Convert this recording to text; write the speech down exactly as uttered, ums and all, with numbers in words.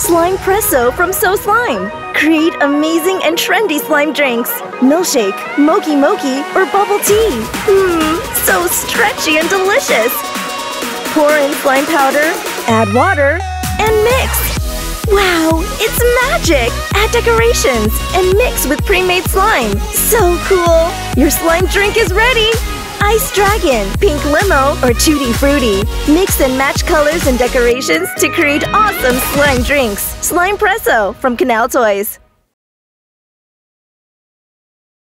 Slime Presso from So Slime. Create amazing and trendy slime drinks. Milkshake, Moki Moki, or bubble tea. Mmm, so stretchy and delicious. Pour in slime powder, add water, and mix. Wow, it's magic! Add decorations and mix with pre-made slime. So cool! Your slime drink is ready! Ice Dragon, Pink Limo, or Tutti Frutti. Mix and match colors and decorations to create awesome slime drinks. Slime Presso from Canal Toys.